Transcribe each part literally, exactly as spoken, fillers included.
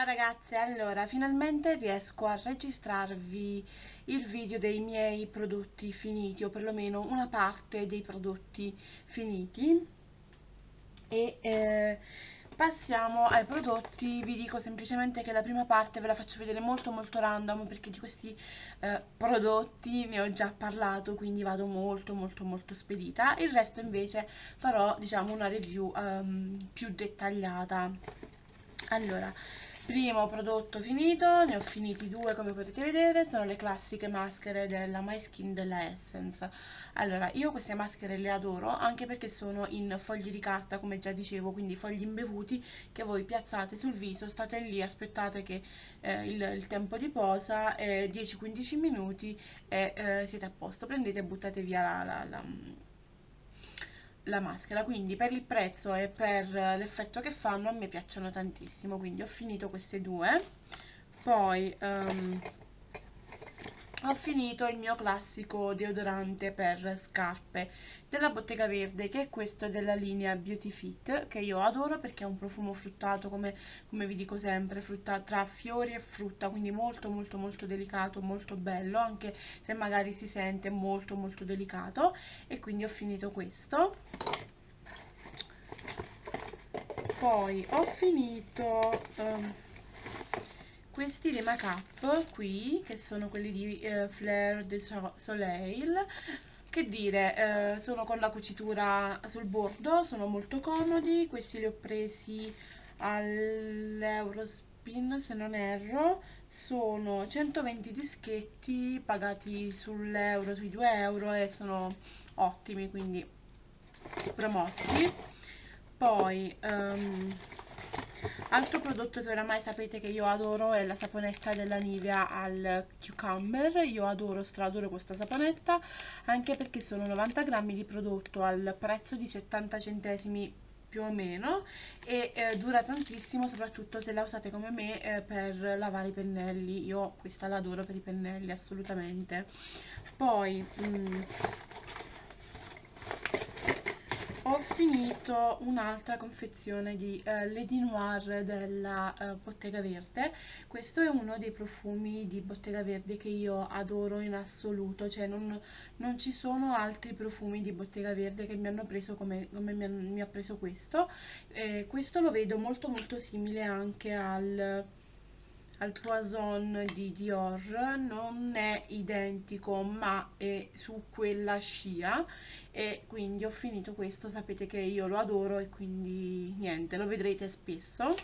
ragazze, allora finalmente riesco a registrarvi il video dei miei prodotti finiti, o perlomeno una parte dei prodotti finiti. E eh, passiamo ai prodotti. Vi dico semplicemente che la prima parte ve la faccio vedere molto molto random, perché di questi eh, prodotti ne ho già parlato, quindi vado molto molto molto spedita. Il resto invece farò, diciamo, una review um, più dettagliata. Allora, primo prodotto finito, ne ho finiti due come potete vedere, sono le classiche maschere della My Skin della Essence. Allora, io queste maschere le adoro anche perché sono in fogli di carta, come già dicevo, quindi fogli imbevuti che voi piazzate sul viso, state lì, aspettate che eh, il, il tempo di posa, eh, dieci quindici minuti e eh, siete a posto, prendete e buttate via la, la, la la maschera. Quindi per il prezzo e per l'effetto che fanno a me piacciono tantissimo, quindi ho finito queste due. Poi um, ho finito il mio classico deodorante per scarpe della Bottega Verde, che è questo della linea Beauty Fit, che io adoro perché ha un profumo fruttato, come, come vi dico sempre, frutta, tra fiori e frutta, quindi molto molto molto delicato, molto bello, anche se magari si sente molto molto delicato. E quindi ho finito questo. Poi ho finito um, questi dei Make Up qui, che sono quelli di eh, Fleur de Soleil. Che dire, eh, sono con la cucitura sul bordo, sono molto comodi. Questi li ho presi all'Eurospin se non erro, sono centoventi dischetti pagati sull'euro, sui due euro, e sono ottimi, quindi promossi. Poi um, altro prodotto che oramai sapete che io adoro è la saponetta della Nivea al cucumber. Io adoro, stradoro questa saponetta, anche perché sono novanta grammi di prodotto al prezzo di settanta centesimi più o meno, e eh, dura tantissimo, soprattutto se la usate come me eh, per lavare i pennelli. Io questa la adoro per i pennelli, assolutamente. Poi mm, ho finito un'altra confezione di eh, Lady Noir della eh, Bottega Verde. Questo è uno dei profumi di Bottega Verde che io adoro in assoluto, cioè non, non ci sono altri profumi di Bottega Verde che mi hanno preso come, come mi, mi ha preso questo. Eh, questo lo vedo molto molto simile anche al al Poison di Dior, non è identico ma è su quella scia, e quindi ho finito questo. Sapete che io lo adoro e quindi niente, lo vedrete spesso.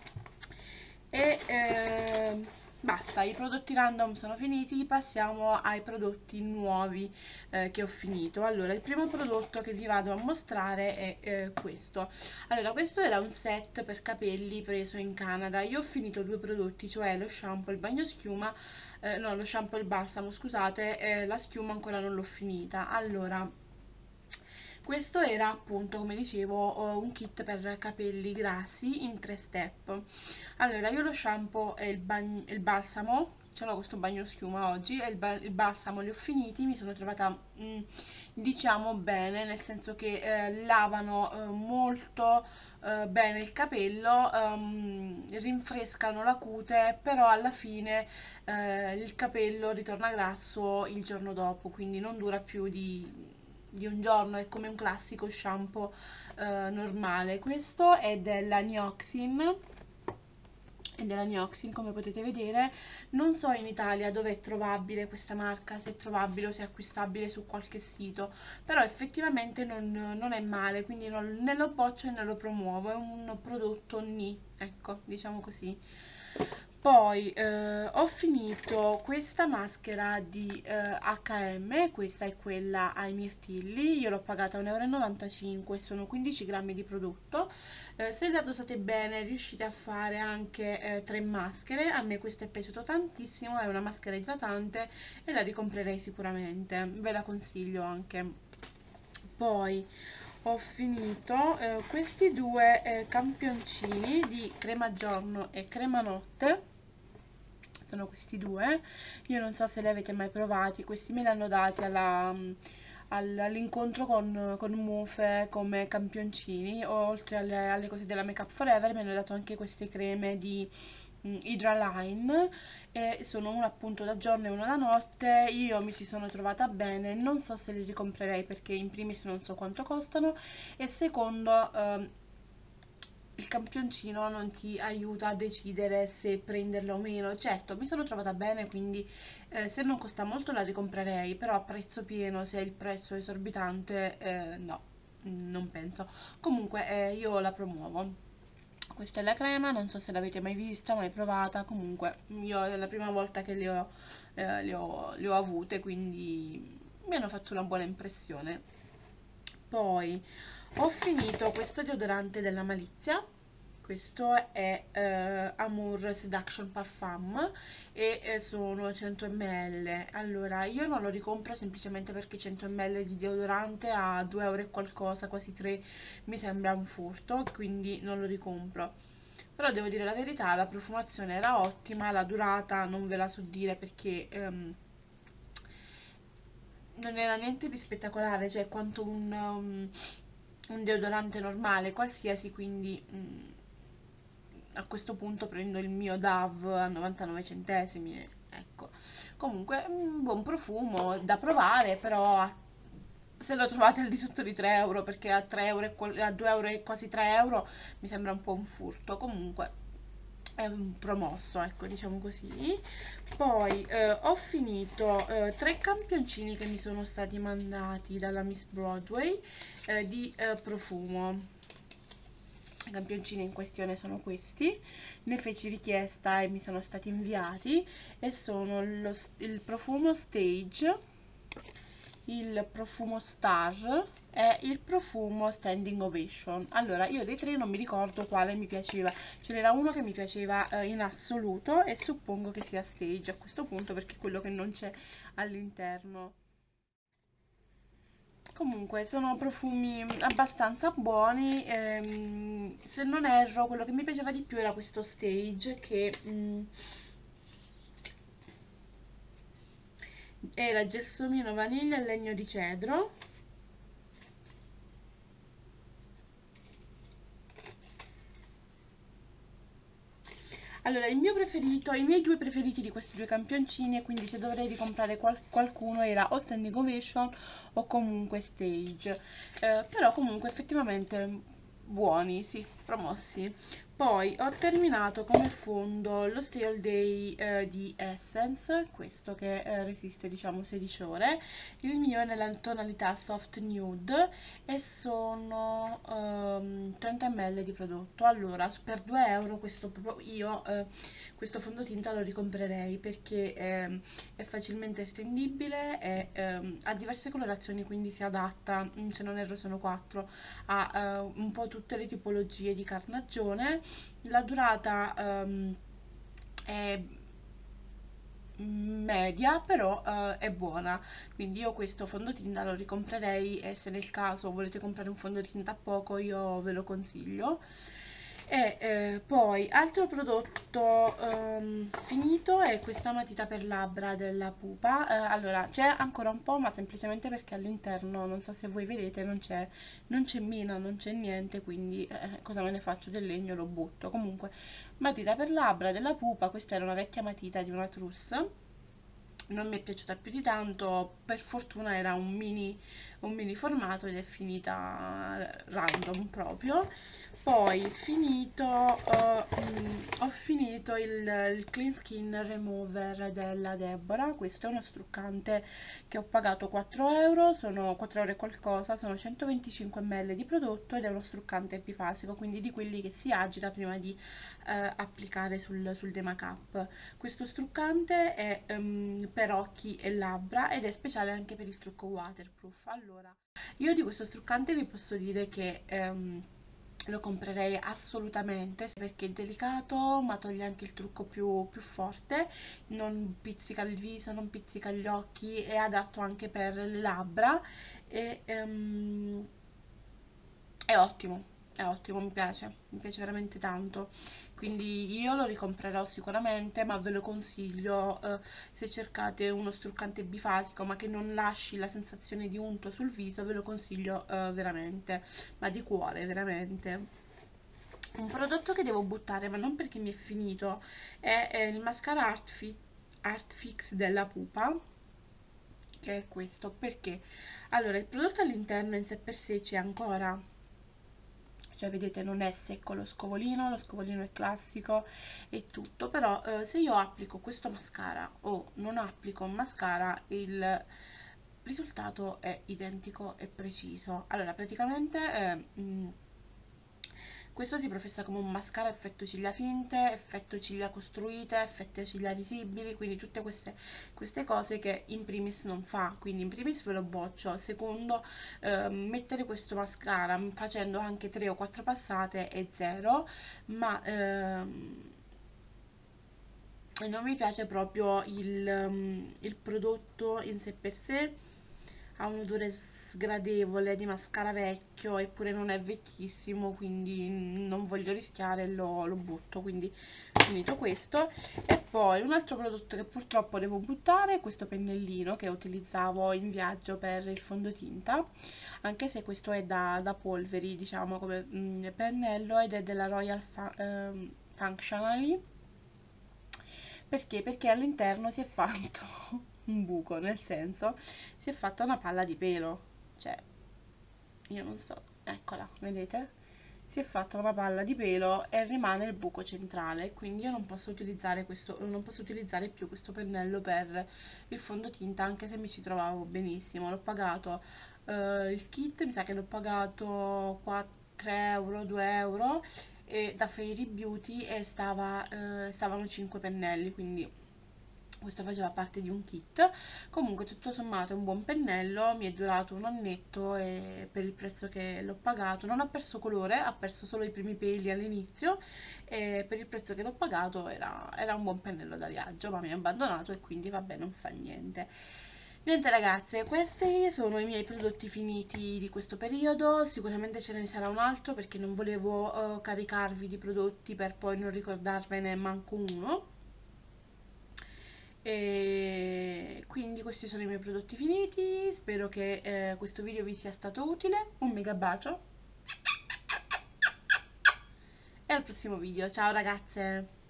E eh, basta, i prodotti random sono finiti, passiamo ai prodotti nuovi eh, che ho finito. Allora, il primo prodotto che vi vado a mostrare è eh, questo. Allora, questo era un set per capelli preso in Canada. Io ho finito due prodotti, cioè lo shampoo e il bagnoschiuma, eh, no, lo shampoo e il balsamo, scusate, e la schiuma ancora non l'ho finita. Allora, questo era appunto, come dicevo, un kit per capelli grassi in tre step. Allora, io lo shampoo e il, bagn il balsamo, ce l'ho questo bagno schiuma oggi, e il, ba il balsamo li ho finiti, mi sono trovata mh, diciamo bene, nel senso che eh, lavano eh, molto eh, bene il capello, um, rinfrescano la cute, però alla fine eh, il capello ritorna grasso il giorno dopo, quindi non dura più di di un giorno, è come un classico shampoo eh, normale. Questo è della Nioxin, è della Nioxin, come potete vedere. Non so in Italia dove è trovabile questa marca, se è trovabile o se è acquistabile su qualche sito, però effettivamente non, non è male, quindi non, né lo boccio né lo promuovo, è un prodotto ni, ecco, diciamo così. Poi eh, ho finito questa maschera di eh, acca emme, questa è quella ai mirtilli, io l'ho pagata un euro e novantacinque, sono quindici grammi di prodotto. Eh, se la dosate bene riuscite a fare anche eh, tre maschere. A me questa è piaciuta tantissimo, è una maschera idratante e la ricomprerei sicuramente, ve la consiglio anche. Poi ho finito eh, questi due eh, campioncini di crema giorno e crema notte. Sono questi due, io non so se li avete mai provati, questi me li hanno dati alla, all'incontro con, con Mufe come campioncini, oltre alle, alle cose della Make Up Forever mi hanno dato anche queste creme di mh, Hydraline, e sono uno appunto da giorno e uno da notte. Io mi ci sono trovata bene, non so se li ricomprerei perché in primis non so quanto costano, e secondo ehm, il campioncino non ti aiuta a decidere se prenderlo o meno. Certo, mi sono trovata bene, quindi eh, se non costa molto la ricomprerei, però a prezzo pieno, se il prezzo è esorbitante, eh, no, non penso. Comunque eh, io la promuovo. Questa è la crema, non so se l'avete mai vista, mai provata. Comunque io è la prima volta che le ho, eh, le ho, le ho avute, quindi mi hanno fatto una buona impressione. Poi ho finito questo deodorante della Malizia. Questo è eh, Amour Seduction Parfum e eh, sono cento millilitri. Allora, io non lo ricompro semplicemente perché cento millilitri di deodorante a due euro e qualcosa, quasi tre, mi sembra un furto, quindi non lo ricompro. Però devo dire la verità, la profumazione era ottima, la durata non ve la so dire perché ehm, non era niente di spettacolare, cioè quanto un, um, un deodorante normale, qualsiasi, quindi mm, a questo punto prendo il mio Dove a novantanove centesimi, ecco. Comunque un buon profumo da provare, però se lo trovate al di sotto di tre euro, perché a, tre euro e qual- a due euro e quasi tre euro mi sembra un po' un furto. Comunque è un promosso, ecco, diciamo così. Poi eh, ho finito eh, tre campioncini che mi sono stati mandati dalla Miss Broadway eh, di eh, profumo. I campioncini in questione sono questi, ne feci richiesta e mi sono stati inviati, e sono lo, il profumo Stage, il profumo Star e il profumo Standing Ovation. Allora, io dei tre non mi ricordo quale mi piaceva, ce n'era uno che mi piaceva eh, in assoluto, e suppongo che sia Stage a questo punto perché è quello che non c'è all'interno. Comunque sono profumi abbastanza buoni, ehm, se non erro quello che mi piaceva di più era questo Stage che mm, era gelsomino, vaniglia e legno di cedro. Allora, il mio preferito, i miei due preferiti di questi due campioncini, e quindi se dovrei ricomprare qual qualcuno, era o Standing Ovation o comunque Stage, eh, però comunque effettivamente buoni, sì, promossi. Poi ho terminato come fondo lo Stay All Day eh, di Essence, questo che eh, resiste diciamo sedici ore. Il mio è nella tonalità Soft Nude e sono ehm, trenta millilitri di prodotto. Allora, per due euro questo, io eh, questo fondotinta lo ricomprerei perché ehm, è facilmente estendibile e ehm, ha diverse colorazioni, quindi si adatta, se non erro sono quattro, a eh, un po' tutte le tipologie di carnagione. La durata ehm, è media, però eh, è buona, quindi io questo fondotinta lo ricomprerei, e se nel caso volete comprare un fondotinta a poco io ve lo consiglio. E eh, poi altro prodotto ehm, finito è questa matita per labbra della Pupa. Eh, allora c'è ancora un po', ma semplicemente perché all'interno, non so se voi vedete, non c'è non c'è mina, non c'è niente, quindi eh, cosa me ne faccio del legno, lo butto. Comunque, matita per labbra della Pupa, questa era una vecchia matita di una trousse, non mi è piaciuta più di tanto, per fortuna era un mini, un mini formato ed è finita random proprio. Poi finito, uh, mm, ho finito il, il Clean Skin Remover della Deborah. Questo è uno struccante che ho pagato quattro euro, sono quattro euro e qualcosa, sono centoventicinque millilitri di prodotto ed è uno struccante bifasico, quindi di quelli che si agita prima di eh, applicare sul, sul Demacap. Questo struccante è um, per occhi e labbra ed è speciale anche per il trucco waterproof. Allora, io di questo struccante vi posso dire che um, lo comprerei assolutamente perché è delicato, ma toglie anche il trucco più, più forte, non pizzica il viso, non pizzica gli occhi, è adatto anche per le labbra e um, è ottimo, è ottimo, mi piace, mi piace veramente tanto, quindi io lo ricomprerò sicuramente, ma ve lo consiglio eh, se cercate uno struccante bifasico ma che non lasci la sensazione di unto sul viso, ve lo consiglio eh, veramente, ma di cuore, veramente. Un prodotto che devo buttare, ma non perché mi è finito, è, è il mascara Art, Fi Art Fix della Pupa, che è questo. Perché? Allora, il prodotto all'interno in sé per sé c'è ancora, cioè vedete non è secco lo scovolino, lo scovolino è classico e tutto, però eh, se io applico questo mascara o non applico un mascara, il risultato è identico e preciso. Allora, praticamente eh, mh, questo si professa come un mascara effetto ciglia finte, effetto ciglia costruite, effetto ciglia visibili, quindi tutte queste, queste cose che in primis non fa. Quindi in primis ve lo boccio, secondo eh, mettere questo mascara facendo anche tre o quattro passate è zero, ma ehm, non mi piace proprio il, um, il prodotto in sé per sé, ha un odore sgradevole di mascara vecchio, eppure non è vecchissimo, quindi non voglio rischiare, lo, lo butto. Quindi finito questo. E poi un altro prodotto che purtroppo devo buttare è questo pennellino che utilizzavo in viaggio per il fondotinta, anche se questo è da, da polveri, diciamo, come mm, pennello, ed è della Royal Fa ehm, Functionally. Perché? Perché all'interno si è fatto un buco, nel senso, si è fatta una palla di pelo. Cioè, io non so, eccola, vedete? Si è fatta una palla di pelo e rimane il buco centrale, quindi io non posso utilizzare questo, non posso utilizzare più questo pennello per il fondotinta, anche se mi ci trovavo benissimo. L'ho pagato, eh, il kit mi sa che l'ho pagato tre euro, due euro, e da Fairy Beauty, e stava, eh, stavano cinque pennelli, quindi questo faceva parte di un kit. Comunque tutto sommato è un buon pennello, mi è durato un annetto e per il prezzo che l'ho pagato non ha perso colore, ha perso solo i primi peli all'inizio, e per il prezzo che l'ho pagato era, era un buon pennello da viaggio, ma mi ha abbandonato e quindi vabbè, non fa niente. Niente ragazze, questi sono i miei prodotti finiti di questo periodo. Sicuramente ce ne sarà un altro, perché non volevo uh, caricarvi di prodotti per poi non ricordarvene manco uno. E quindi questi sono i miei prodotti finiti. Spero che eh, questo video vi sia stato utile. Un mega bacio e al prossimo video. Ciao ragazze!